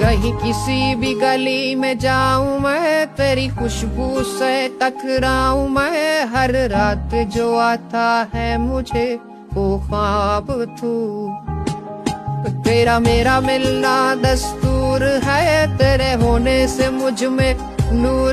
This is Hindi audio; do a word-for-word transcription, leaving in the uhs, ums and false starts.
कहीं किसी भी गली में जाऊं मैं, तेरी खुशबू से टकराऊं मैं। हर रात जो आता है मुझे वो ख्वाब तू, तेरा मेरा मिलना दस्तूर है। तेरे होने से मुझ में नूर